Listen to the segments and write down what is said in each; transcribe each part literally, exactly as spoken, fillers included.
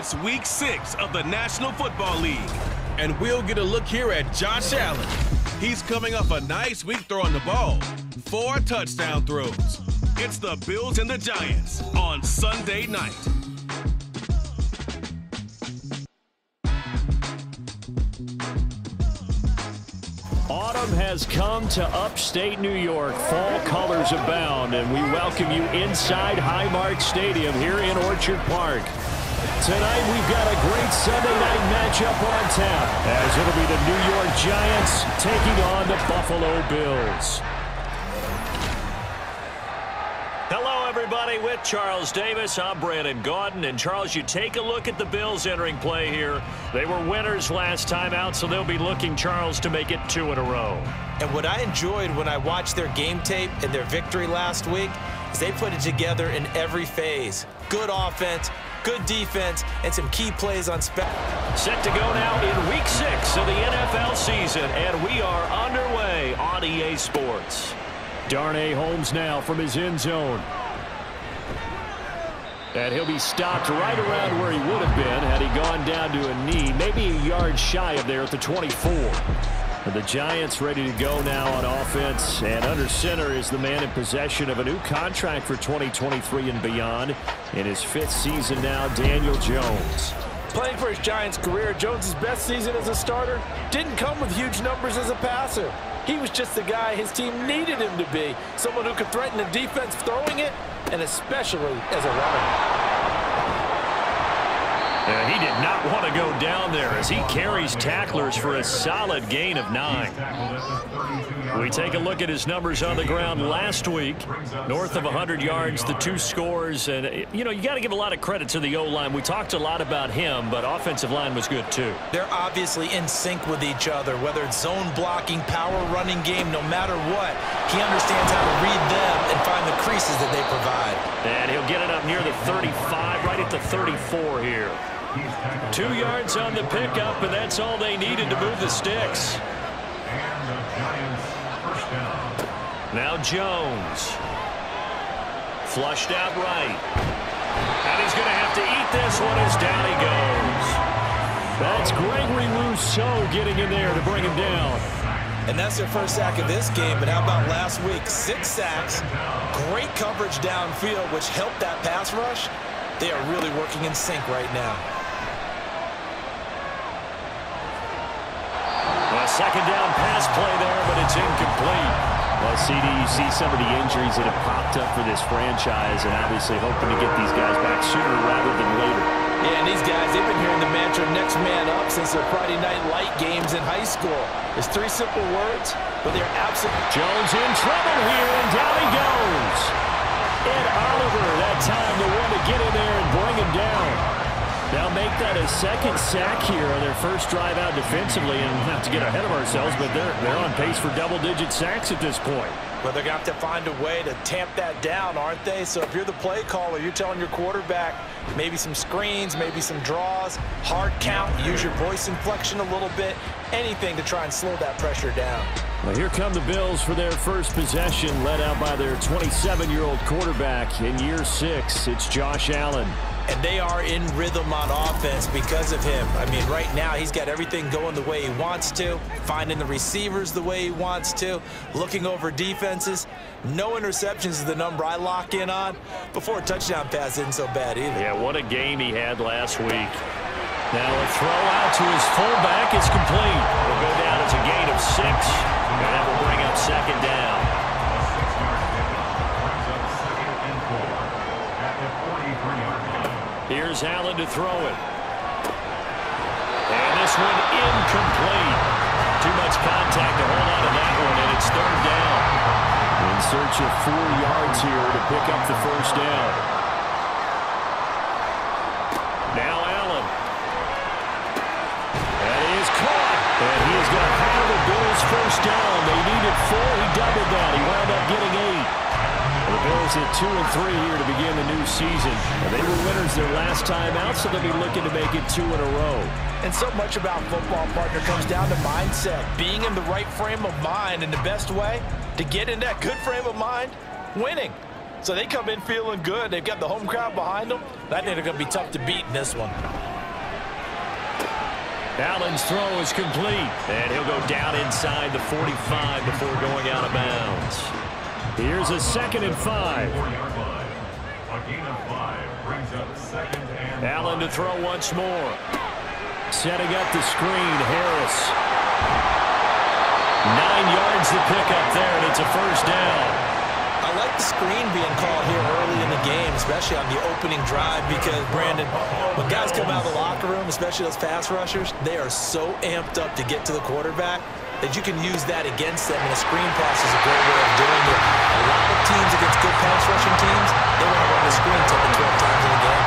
It's week six of the National Football League. And we'll get a look here at Josh Allen. He's coming off a nice week throwing the ball. Four touchdown throws. It's the Bills and the Giants on Sunday night. Autumn has come to upstate New York. Fall colors abound, and we welcome you inside Highmark Stadium here in Orchard Park. Tonight we've got a great Sunday night matchup on tap, as it'll be the New York Giants taking on the Buffalo Bills. Hello, everybody. With Charles Davis, I'm Brandon Gaudin. And, Charles, you take a look at the Bills entering play here. They were winners last time out, so they'll be looking, Charles, to make it two in a row. And what I enjoyed when I watched their game tape and their victory last week is they put it together in every phase. Good offense, good defense, and some key plays on spec. Set to go now in week six of the N F L season, and we are underway on E A Sports. Darnay Holmes now from his end zone. And he'll be stopped right around where he would have been had he gone down to a knee, maybe a yard shy of there at the twenty-four. And the Giants ready to go now on offense, and under center is the man in possession of a new contract for twenty twenty-three and beyond. In his fifth season now, Daniel Jones. Playing for his Giants career, Jones' best season as a starter didn't come with huge numbers as a passer. He was just the guy his team needed him to be, someone who could threaten the defense throwing it, and especially as a runner. And he did not want to go down there as he carries tacklers for a solid gain of nine. We take a look at his numbers on the ground last week. North of one hundred yards, the two scores. And, you know, you got to give a lot of credit to the O-line. We talked a lot about him, but offensive line was good too. They're obviously in sync with each other, whether it's zone blocking, power running game, no matter what. He understands how to read them and find the creases that they provide. And he'll get it up near the thirty-five, right at the thirty-four here. Two yards on the pickup, and that's all they needed to move the sticks. Now Jones. Flushed out right. And he's going to have to eat this one as down he goes. That's Gregory Rousseau getting in there to bring him down. And that's their first sack of this game, but how about last week? Six sacks, great coverage downfield, which helped that pass rush. They are really working in sync right now. A second down pass play there, but it's incomplete. Well, C D, you see some of the injuries that have popped up for this franchise, and obviously hoping to get these guys back sooner rather than later. Yeah, and these guys, they've been hearing the mantra next man up since their Friday night light games in high school. It's three simple words, but they're absent. Jones in trouble here, and down he goes. Ed Oliver, that time the one to get in there and bring him down. They'll make that a second sack here on their first drive out defensively, and not to get ahead of ourselves, but they're, they're on pace for double-digit sacks at this point. Well, they're going to have to find a way to tamp that down, aren't they? So if you're the play caller, you're telling your quarterback maybe some screens, maybe some draws, hard count, use your voice inflection a little bit, anything to try and slow that pressure down. Well, here come the Bills for their first possession, led out by their twenty-seven-year-old quarterback in year six. It's Josh Allen. And they are in rhythm on offense because of him. I mean, right now, he's got everything going the way he wants to, finding the receivers the way he wants to, looking over defenses. No interceptions is the number I lock in on. Before a touchdown pass isn't so bad either. Yeah, what a game he had last week. Now a throw out to his fullback is complete. It'll go down as a gain of six, and that will bring up second down. Here's Allen to throw it. And this one incomplete. Too much contact to hold on to that one, and it's third down. In search of four yards here to pick up the first down. Now Allen. That is caught. And he has got half the Bills' first down. They needed four. He doubled that. He wound up getting eight. The Bills at two and three here to begin the new season. And they were winners their last time out, so they'll be looking to make it two in a row. And so much about football, partner, comes down to mindset. Being in the right frame of mind, and the best way to get in that good frame of mind, winning. So they come in feeling good. They've got the home crowd behind them. I think they're going to be tough to beat in this one. Allen's throw is complete, and he'll go down inside the forty-five before going out of bounds. Here's a second and five. Allen to throw once more. Setting up the screen, Harris. Nine yards to pick up there, and it's a first down. I like the screen being called here early in the game, especially on the opening drive, because, Brandon, when guys come out of the locker room, especially those pass rushers, they are so amped up to get to the quarterback that you can use that against them, and a screen pass is a great way of doing it. A lot of teams against good pass rushing teams, they want to run the screen ten to twelve times in a game.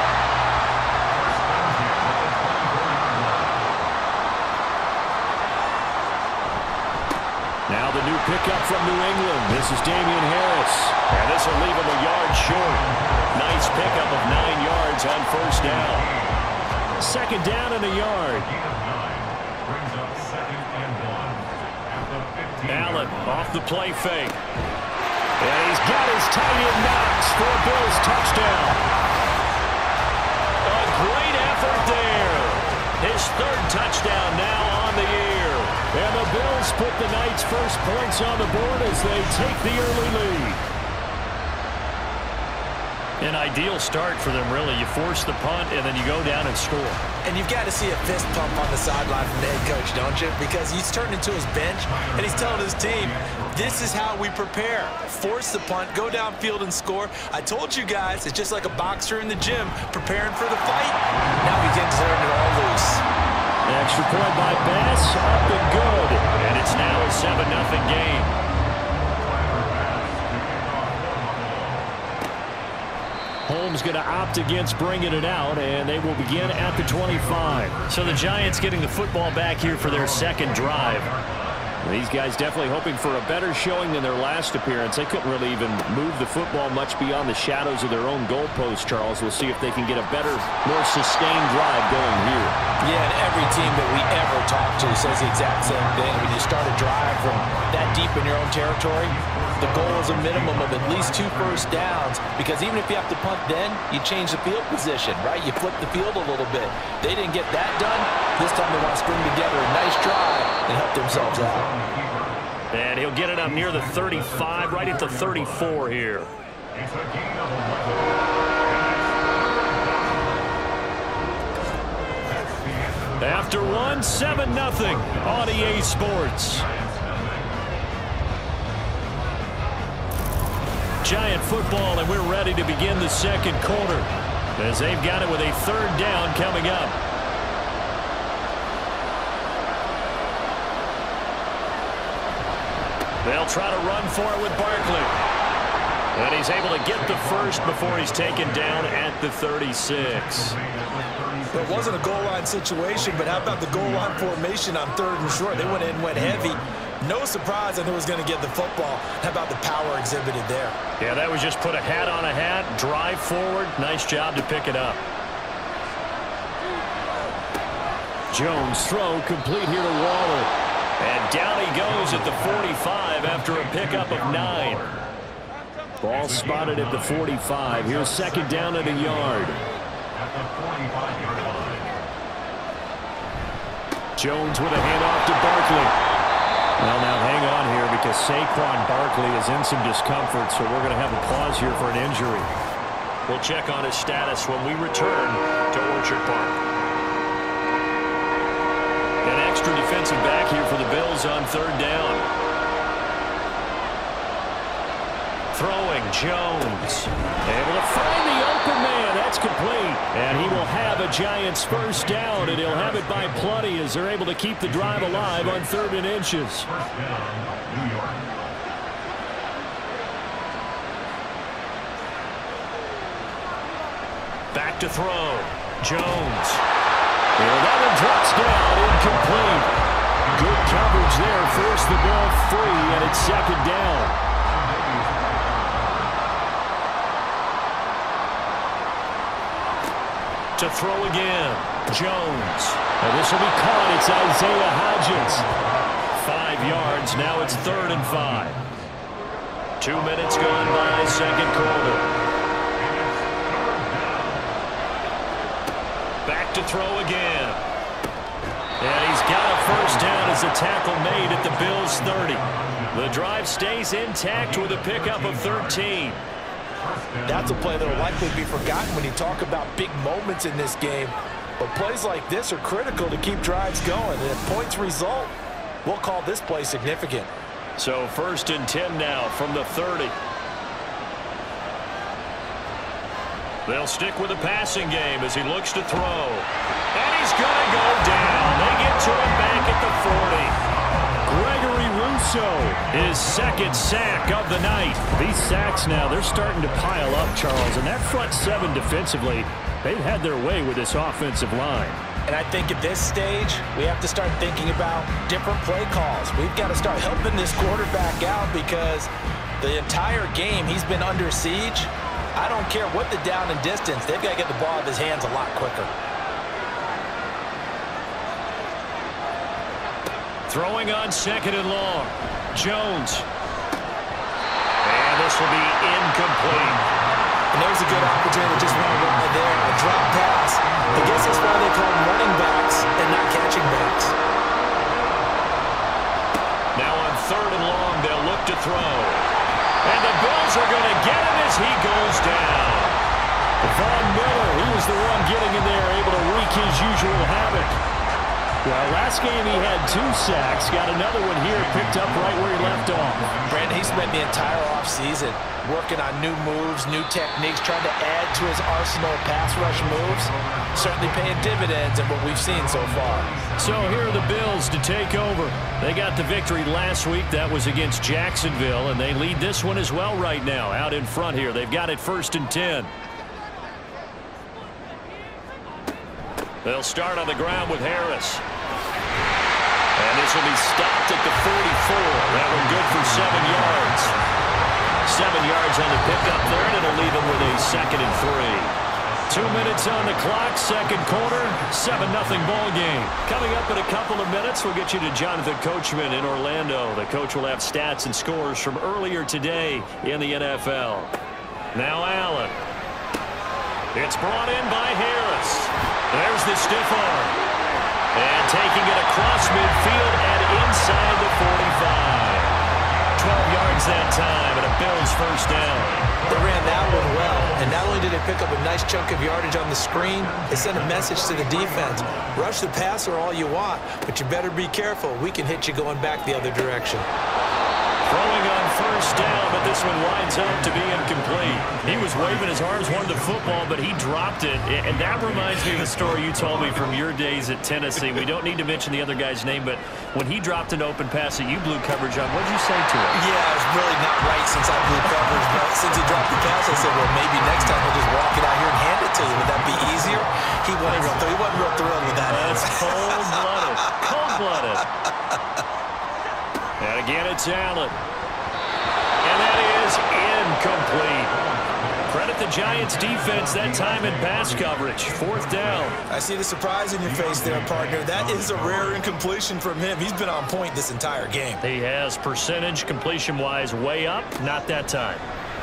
Now the new pickup from New England. This is Damian Harris. And this will leave him a yard short. Nice pickup of nine yards on first down. Second down and a yard. Allen off the play fake. And he's got his tight end Knox for a Bills touchdown. A great effort there. His third touchdown now on the year. And the Bills put the Knights' first points on the board as they take the early lead. An ideal start for them, really. You force the punt, and then you go down and score. And you've got to see a fist pump on the sideline from the head coach, don't you? Because he's turned into his bench, and he's telling his team, this is how we prepare. Force the punt, go downfield and score. I told you guys, it's just like a boxer in the gym preparing for the fight. Now he can turn it all loose. Extra point by Bass, up and good. And it's now a seven nothing game. Holmes going to opt against bringing it out, and they will begin at the twenty-five. So the Giants getting the football back here for their second drive. These guys definitely hoping for a better showing than their last appearance. They couldn't really even move the football much beyond the shadows of their own goalpost, Charles. We'll see if they can get a better, more sustained drive going here. Yeah, and every team that we ever talk to says the exact same thing. When you start a drive from that deep in your own territory, the goal is a minimum of at least two first downs, because even if you have to punt then, you change the field position, right? You flip the field a little bit. They didn't get that done. This time they want to string together a nice drive and help themselves out. And he'll get it up near the thirty-five, right at the thirty-four here. After one, seven nothing on E A Sports. Giant football, and we're ready to begin the second quarter as they've got it with a third down coming up. They'll try to run for it with Barkley. And he's able to get the first before he's taken down at the thirty-six. It wasn't a goal line situation, but how about the goal line formation on third and short? They went in and went heavy. No surprise I knew he was going to get the football. How about the power exhibited there? Yeah, that was just put a hat on a hat, drive forward. Nice job to pick it up. Jones throw complete here to Waller. And down he goes at the forty-five after a pickup of nine. Ball spotted at the forty-five. Here's second down at a yard. Jones with a handoff to Barkley. Well, now hang on here because Saquon Barkley is in some discomfort, so we're going to have a pause here for an injury. We'll check on his status when we return to Orchard Park. An extra defensive back here for the Bills on third down. Throwing, Jones. Able to find the open man. That's complete. And he will have a Giants first down, and he'll have it by plenty as they're able to keep the drive alive on third and inches. Back to throw. Jones. And that one drops down, incomplete. Good coverage there. Forced the ball free, and it's second down. To throw again. Jones. And this will be caught. It's Isaiah Hodgins. Five yards. Now it's third and five. Two minutes gone by, second quarter. Back to throw again. And he's got a first down as the tackle made at the Bills' thirty. The drive stays intact with a pickup of thirteen. That's a play that will likely be forgotten when you talk about big moments in this game. But plays like this are critical to keep drives going. And if points result, we'll call this play significant. So first and ten now from the thirty. They'll stick with the passing game as he looks to throw. And he's going to go down. They get to him back at the forty. Gregory Rousseau, his second sack of the night. These sacks now, they're starting to pile up, Charles. And that front seven defensively, they've had their way with this offensive line. And I think at this stage, we have to start thinking about different play calls. We've got to start helping this quarterback out because the entire game he's been under siege. I don't care what the down and distance. They've got to get the ball out of his hands a lot quicker. Throwing on second and long. Jones. And this will be incomplete. And there's a good opportunity to just run right there. A drop pass. I guess that's why they call them running backs and not catching backs. Now on third and long, they'll look to throw. And the Bills are going to get him as he goes down. Von Miller, he was the one getting in there, able to wreak his usual havoc. Well, last game he had two sacks. Got another one here, picked up right where he left off. Brandon, he spent the entire offseason working on new moves, new techniques, trying to add to his arsenal of pass rush moves. Certainly paying dividends in what we've seen so far. So here are the Bills to take over. They got the victory last week. That was against Jacksonville, and they lead this one as well right now. Out in front here, they've got it first and ten. They'll start on the ground with Harris. And this will be stopped at the forty-four. That one good for seven yards. Seven yards on the pickup there, and it'll leave him with a second and three. Two minutes on the clock, second quarter, seven nothing ball game. Coming up in a couple of minutes, we'll get you to Jonathan Coachman in Orlando. The coach will have stats and scores from earlier today in the N F L. Now Allen. It's brought in by Harris. There's the stiff arm. And taking it across midfield and inside the forty-five. twelve yards that time and a Bills first down. They ran that one well, and not only did they pick up a nice chunk of yardage on the screen, they sent a message to the defense. Rush the passer all you want, but you better be careful. We can hit you going back the other direction. Throwing on first down, but this one winds up to be incomplete. He was waving his arms, wanted the football, but he dropped it. And that reminds me of the story you told me from your days at Tennessee. We don't need to mention the other guy's name, but when he dropped an open pass that you blew coverage on, what did you say to him? Yeah, it's really not right since I blew coverage. But since he dropped the pass, I said, well, maybe next time he'll just walk it out here and hand it to you. Would that be easier? He wasn't real, he wasn't real thrilled with that. That's cold-blooded. Cold-blooded. And again, it's Allen. And that is incomplete. Credit the Giants defense that time in pass coverage. Fourth down. I see the surprise in your face there, partner. That is a rare incompletion from him. He's been on point this entire game. He has percentage completion-wise way up. Not that time.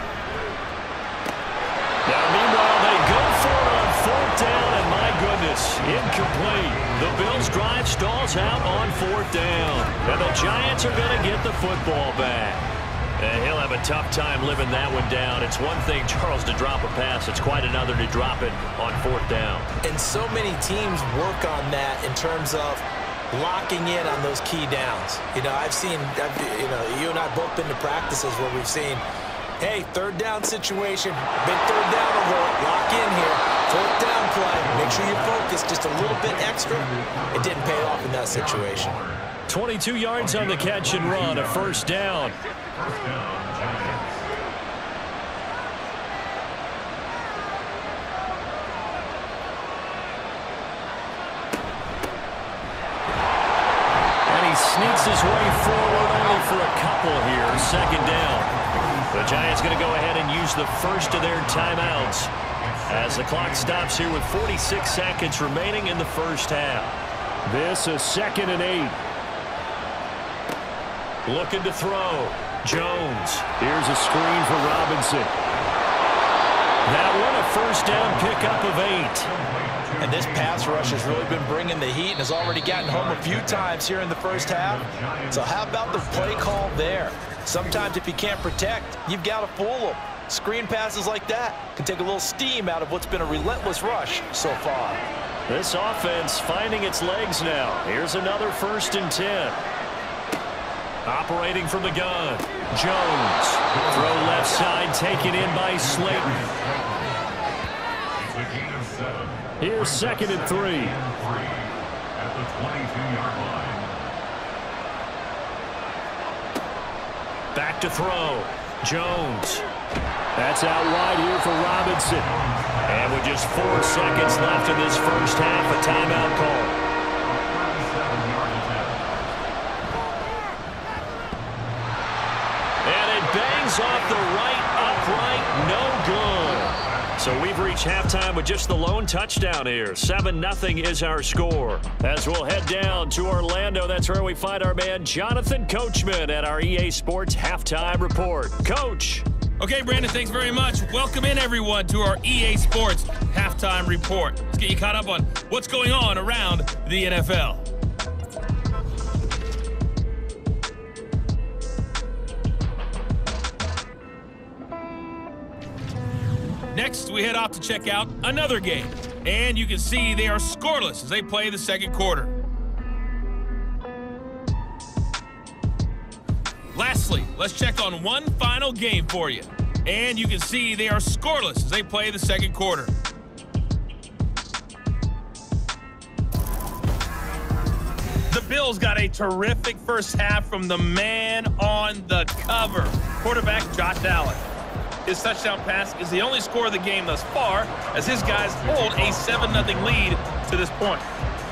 Now, meanwhile, they go for it on fourth down, and my goodness, incomplete. The Bills drive stalls out on fourth down. And the Giants are going to get the football back. And he'll have a tough time living that one down. It's one thing, Charles, to drop a pass. It's quite another to drop it on fourth down. And so many teams work on that in terms of locking in on those key downs. You know, I've seen, I've, you know, you and I both been to practices where we've seen, hey, third down situation, big third down alert, lock in here, fourth down play, make sure you focus just a little bit extra. It didn't pay off in that situation. twenty-two yards on the catch and run, a first down. And he sneaks his way forward only for a couple here. Second down. The Giants going to go ahead and use the first of their timeouts as the clock stops here with forty-six seconds remaining in the first half. This is second and eight. Looking to throw. Jones. Here's a screen for Robinson. That one a first down pickup of eight. And this pass rush has really been bringing the heat and has already gotten home a few times here in the first half. So how about the play call there? Sometimes if you can't protect, you've got to fool them. Screen passes like that can take a little steam out of what's been a relentless rush so far. This offense finding its legs now. Here's another first and ten. Operating from the gun. Jones. Throw left side, taken in by Slayton. Here's second and three. At the twenty-two-yard line. Back to throw. Jones. That's out wide here for Robinson. And with just four seconds left in this first half, a timeout call. And it bangs off the right upright, no good. So we've reached halftime with just the lone touchdown here. seven nothing is our score. As we'll head down to Orlando, that's where we find our man Jonathan Coachman at our E A Sports Halftime Report. Coach. Okay, Brandon, thanks very much. Welcome in, everyone, to our E A Sports Halftime Report. Let's get you caught up on what's going on around the N F L. Next, we head off to check out another game. And you can see they are scoreless as they play the second quarter. Lastly, let's check on one final game for you. And you can see they are scoreless as they play the second quarter. The Bills got a terrific first half from the man on the cover, quarterback Josh Allen. His touchdown pass is the only score of the game thus far, as his guys hold a seven nothing lead to this point.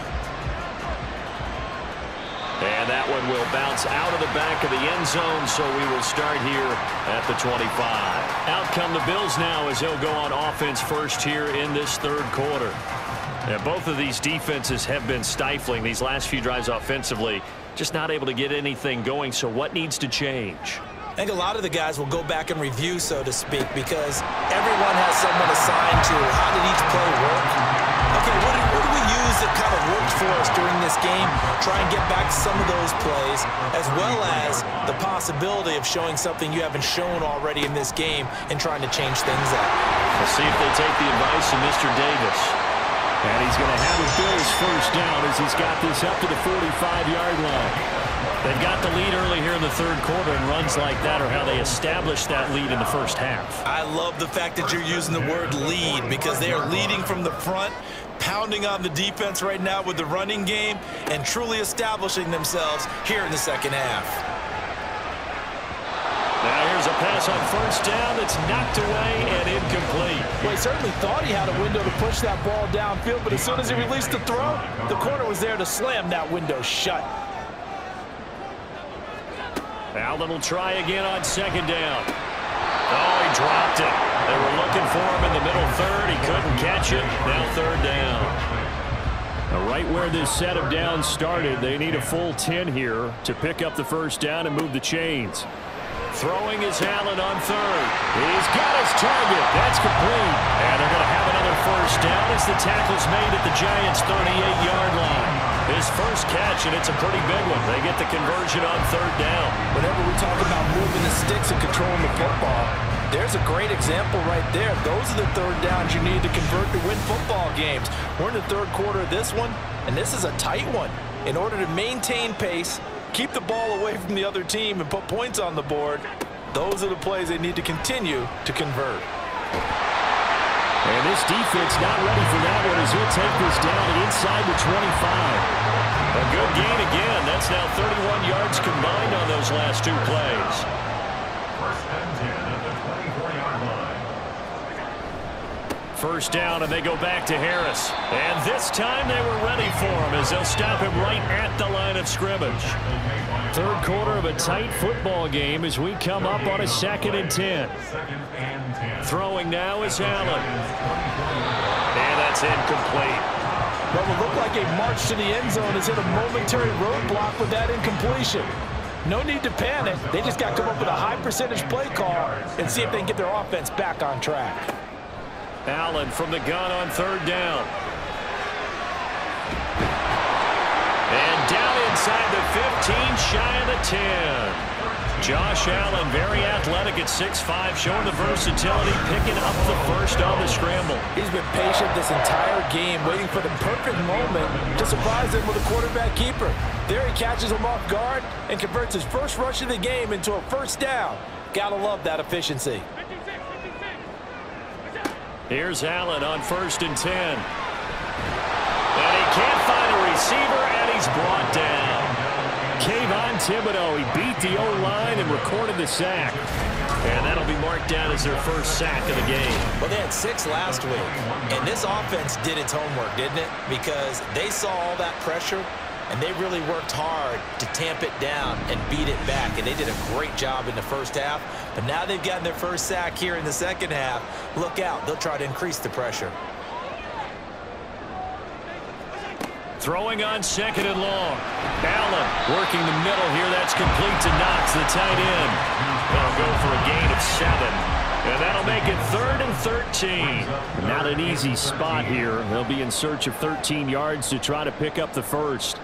And that one will bounce out of the back of the end zone, so we will start here at the twenty-five. Out come the Bills now as they'll go on offense first here in this third quarter. And both of these defenses have been stifling these last few drives offensively, just not able to get anything going, so what needs to change? I think a lot of the guys will go back and review, so to speak, because everyone has someone assigned to how did each play work. Okay, what did, what did we use that kind of worked for us during this game? Try and get back to some of those plays, as well as the possibility of showing something you haven't shown already in this game and trying to change things up. We'll see if they take the advice of Mister Davis. And he's going to have a Bills first down as he's got this up to the forty-five-yard line. They've got the lead early here in the third quarter, and runs like that are how they established that lead in the first half. I love the fact that you're using the word lead, because they are leading from the front, pounding on the defense right now with the running game, and truly establishing themselves here in the second half. Now here's a pass on first down that's knocked away and incomplete. Well, he certainly thought he had a window to push that ball downfield, but as soon as he released the throw, the corner was there to slam that window shut. Allen will try again on second down. Oh, he dropped it. They were looking for him in the middle third. He couldn't catch it. Now third down. Now right where this set of downs started, they need a full ten here to pick up the first down and move the chains. Throwing is Allen on third. He's got his target. That's complete. And they're going to have another first down as the tackle's made at the Giants' thirty-eight-yard line. His first catch, and it's a pretty big one. They get the conversion on third down. Whenever we talk about moving the sticks and controlling the football, there's a great example right there. Those are the third downs you need to convert to win football games. We're in the third quarter of this one, and this is a tight one. In order to maintain pace, keep the ball away from the other team, and put points on the board, those are the plays they need to continue to convert. And this defense not ready for that one as he'll take this down inside the twenty-five. A good gain again. That's now thirty-one yards combined on those last two plays. First and ten at the twenty-four-yard line. First down, and they go back to Harris. And this time they were ready for him as they'll stop him right at the line of scrimmage. Third quarter of a tight football game as we come up on a second and ten. Throwing now is Allen. And that's incomplete. What will look like a march to the end zone is hit a momentary roadblock with that incompletion. No need to panic. They just got to come up with a high percentage play call and see if they can get their offense back on track. Allen from the gun on third down. And down inside the fifteen, shy of the ten. Josh Allen, very athletic at six five, showing the versatility, picking up the first on the scramble. He's been patient this entire game, waiting for the perfect moment to surprise him with a quarterback keeper. There he catches him off guard and converts his first rush of the game into a first down. Gotta love that efficiency. Here's Allen on first and ten. And he can't find a receiver, and he's brought down. Kayvon Thibodeaux, he beat the O-line and recorded the sack. And that'll be marked down as their first sack of the game. Well, they had six last week, and this offense did its homework, didn't it? Because they saw all that pressure, and they really worked hard to tamp it down and beat it back. And they did a great job in the first half. But now they've gotten their first sack here in the second half. Look out. They'll try to increase the pressure. Throwing on second and long. Allen working the middle here. That's complete to Knox, the tight end. They'll go for a gain of seven. And that'll make it third and thirteen. Not an easy spot here. They'll be in search of thirteen yards to try to pick up the first.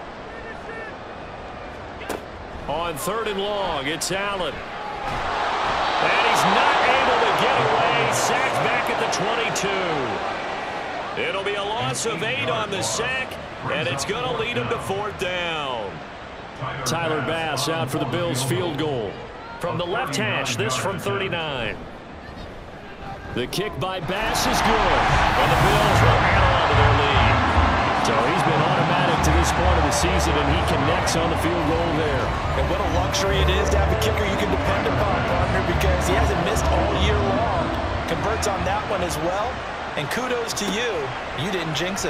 On third and long, it's Allen. And he's not able to get away. Sacked back at the twenty-two. It'll be a loss of eight on the sack. And it's going to lead him to fourth down. Tyler Bass out for the Bills field goal. From the left hash, this from thirty-nine. The kick by Bass is good. And the Bills will add on to their lead. So he's been automatic to this point of the season, and he connects on the field goal there. And what a luxury it is to have a kicker you can depend upon, partner, because he hasn't missed all year long. Converts on that one as well. And kudos to you. You didn't jinx him.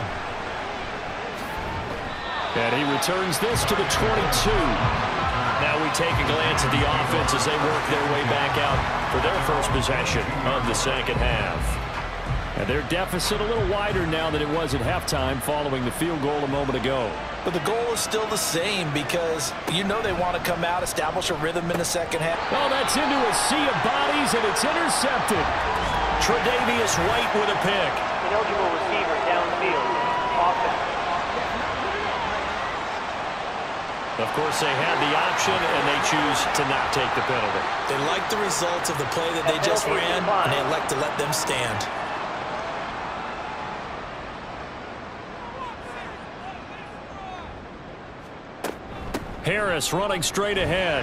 And he returns this to the twenty-two. Now we take a glance at the offense as they work their way back out for their first possession of the second half. And their deficit a little wider now than it was at halftime following the field goal a moment ago. But the goal is still the same because you know they want to come out, establish a rhythm in the second half. Oh, that's into a sea of bodies, and it's intercepted. Tre'Davious White with a pick. Ineligible receiver downfield. Offense. Of course, they had the option, and they choose to not take the penalty. They like the results of the play that they just ran, and they elect to let them stand. Harris running straight ahead.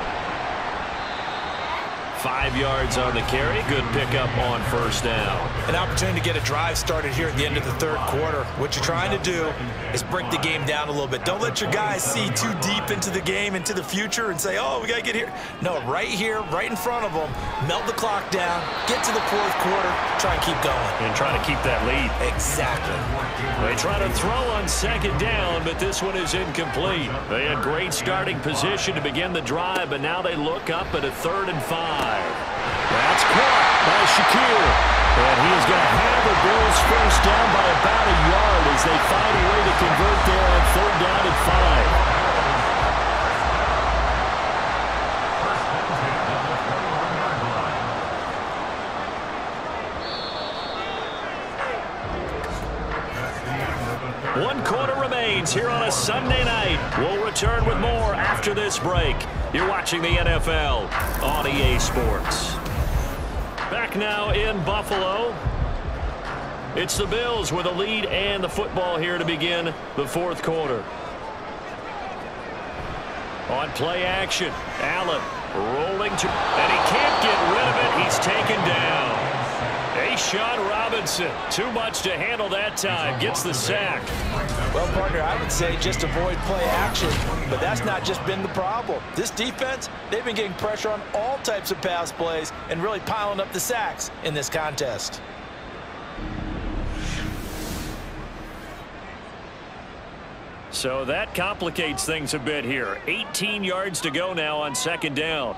Five yards on the carry. Good pickup on first down. An opportunity to get a drive started here at the end of the third quarter. What you're trying to do is break the game down a little bit. Don't let your guys see too deep into the game, into the future, and say, oh, we got to get here. No, right here, right in front of them, melt the clock down, get to the fourth quarter, try and keep going. And try to keep that lead. Exactly. They try to throw on second down, but this one is incomplete. They had great starting position to begin the drive, but now they look up at a third and five. That's caught by Shakir. And he is going to have the Bills first down by about a yard as they find a way to convert there on third down and five. One quarter remains here on a Sunday night. We'll return with more after this break. You're watching the N F L on E A Sports. Back now in Buffalo. It's the Bills with a lead and the football here to begin the fourth quarter. On play action, Allen rolling to, and he can't get rid of it. He's taken down. A'Shawn Robinson, too much to handle that time, gets the sack. Well, partner, I would say just avoid play action, but that's not just been the problem. This defense, they've been getting pressure on all types of pass plays and really piling up the sacks in this contest. So that complicates things a bit here. eighteen yards to go now on second down.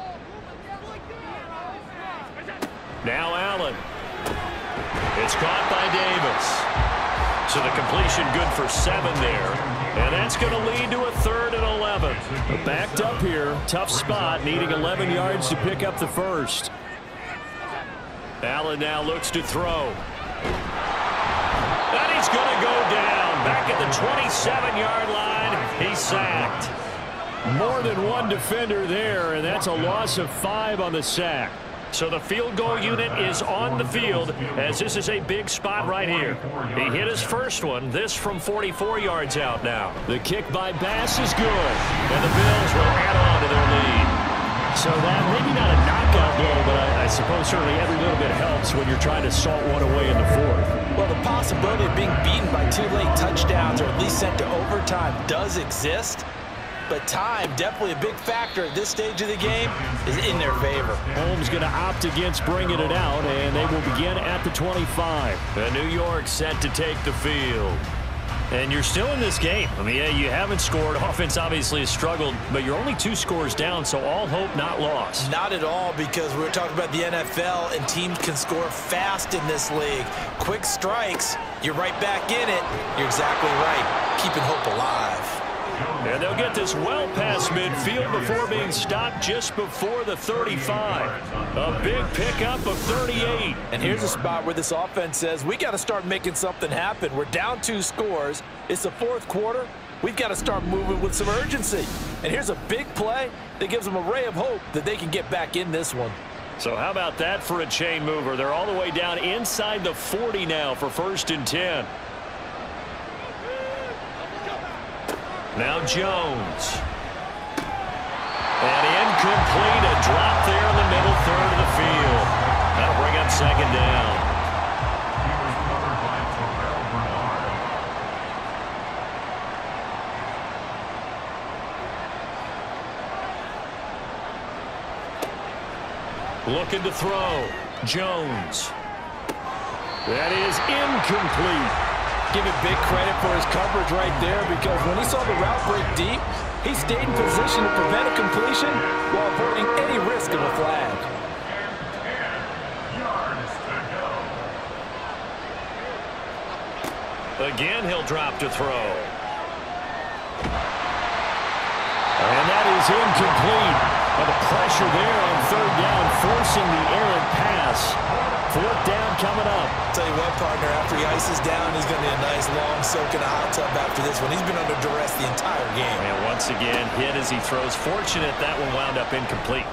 Now Allen. It's caught by Davis. So the completion good for seven there. And that's going to lead to a third and eleven. Backed up here. Tough spot. Needing eleven yards to pick up the first. Allen now looks to throw. And he's going to go down. Back at the twenty-seven-yard line, he's sacked. More than one defender there, and that's a loss of five on the sack. So the field goal unit is on the field as this is a big spot right here. He hit his first one, this from forty-four yards out now. The kick by Bass is good, and the Bills will add on to their lead. So that, maybe not a knockout blow, but I, I suppose certainly every little bit helps when you're trying to salt one away in the fourth. Well, the possibility of being beaten by two late touchdowns or at least sent to overtime does exist. But time, definitely a big factor at this stage of the game, is in their favor. Holmes going to opt against bringing it out, and they will begin at the twenty-five. The New York set to take the field. And you're still in this game. I mean, yeah, you haven't scored. Offense obviously has struggled, but you're only two scores down, so all hope not lost. Not at all, because we were talking about the N F L, and teams can score fast in this league. Quick strikes, you're right back in it. You're exactly right. Keeping hope alive. And they'll get this well past midfield before being stopped just before the thirty-five. A big pickup of thirty-eight. And here's a spot where this offense says, we got to start making something happen. We're down two scores. It's the fourth quarter. We've got to start moving with some urgency. And here's a big play that gives them a ray of hope that they can get back in this one. So how about that for a chain mover? They're all the way down inside the forty now for first and ten. Now Jones. And incomplete, a drop there in the middle third of the field. That'll bring up second down. He was covered by Terrell Bernard. Looking to throw. Jones. That is incomplete. Give it big credit for his coverage right there, because when he saw the route break deep, he stayed in position to prevent a completion while avoiding any risk of a flag. Again, he'll drop to throw. And that is incomplete. But the pressure there on third down, forcing the errant pass. Fourth down coming up. Tell you what, partner, after he ices down, he's going to be a nice long soak in a hot tub after this one. He's been under duress the entire game. And once again, hit as he throws. Fortunate that one wound up incomplete.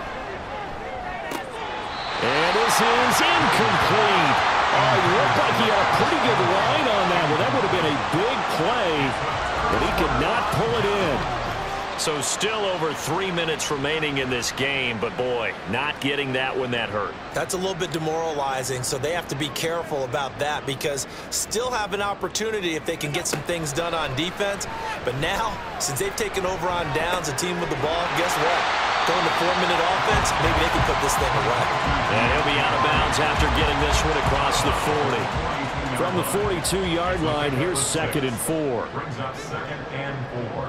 And this is incomplete. Oh, he looked like he had a pretty good line on that one. That would have been a big play, but he could not pull it in. So still over three minutes remaining in this game, but boy, not getting that one that hurt. That's a little bit demoralizing, so they have to be careful about that, because still have an opportunity if they can get some things done on defense. But now, since they've taken over on downs, a team with the ball, guess what? Going to four-minute offense, maybe they can put this thing away. And he'll be out of bounds after getting this one across the forty. From the forty-two-yard line, here's second and four. Brings up second and four.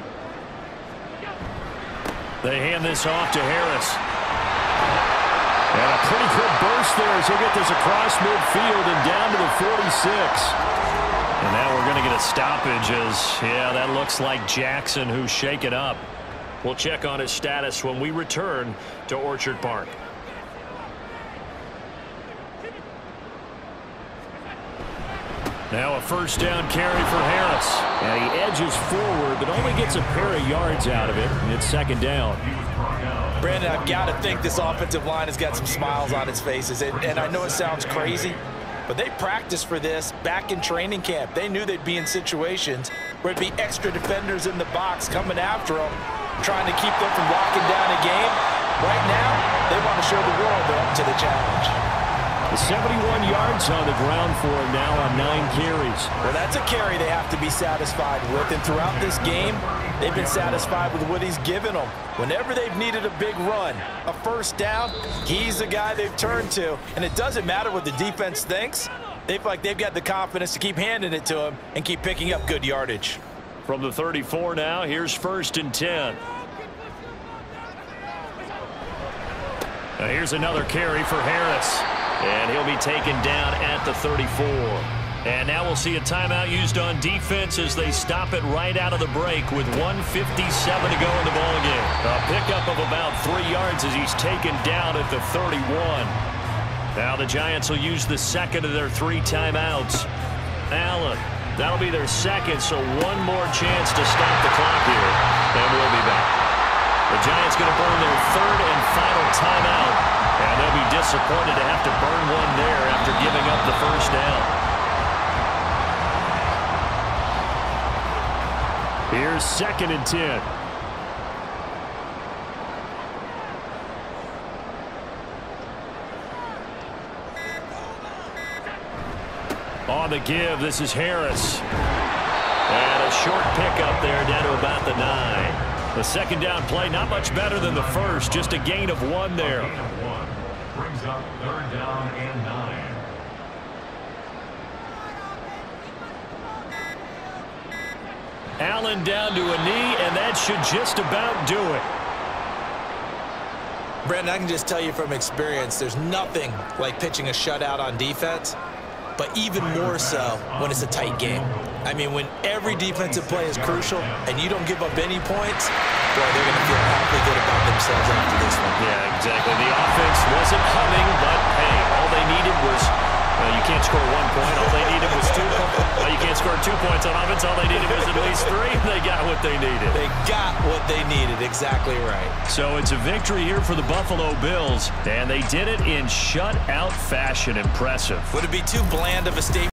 They hand this off to Harris. And a pretty good burst there as he'll get this across midfield and down to the forty-six. And now we're going to get a stoppage as, yeah, that looks like Jackson who's shaken up. We'll check on his status when we return to Orchard Park. Now a first down carry for Harris. And he edges forward, but only gets a pair of yards out of it. And it's second down. Brandon, I've got to think this offensive line has got some smiles on its faces. And, and I know it sounds crazy, but they practiced for this back in training camp. They knew they'd be in situations where it'd be extra defenders in the box coming after them, trying to keep them from locking down a game. Right now, they want to show the world they're up to the challenge. seventy-one yards on the ground for him now on nine carries. Well, that's a carry they have to be satisfied with. And throughout this game, they've been satisfied with what he's given them. Whenever they've needed a big run, a first down, he's the guy they've turned to. And it doesn't matter what the defense thinks. They feel like they've got the confidence to keep handing it to him and keep picking up good yardage. From the thirty-four now, here's first and ten. Now here's another carry for Harris. And he'll be taken down at the thirty-four. And now we'll see a timeout used on defense as they stop it right out of the break with one fifty-seven to go in the ballgame. A pickup of about three yards as he's taken down at the thirty-one. Now the Giants will use the second of their three timeouts. Allen, that'll be their second, so one more chance to stop the clock here, and we'll be back. The Giants going to burn their third and final timeout, and they'll be disappointed to have to burn one there after giving up the first down. Here's second and ten. On the give, this is Harris. And a short pickup there down to about the nine. The second down play, not much better than the first, just a gain of one there. A gain of one brings up third down and nine. Allen down to a knee, and that should just about do it. Brandon, I can just tell you from experience, there's nothing like pitching a shutout on defense, but even more so when it's a tight game. I mean, when every defensive play is crucial and you don't give up any points, boy, they're going to feel awfully good about themselves after this one. Yeah, exactly. The offense wasn't humming, but, hey, all they needed was, well, you can't score one point. All they needed was two points. Well, you can't score two points on offense. All they needed was at least three. They got what they needed. They got what they needed. Exactly right. So it's a victory here for the Buffalo Bills, and they did it in shutout fashion. Impressive. Would it be too bland of a statement?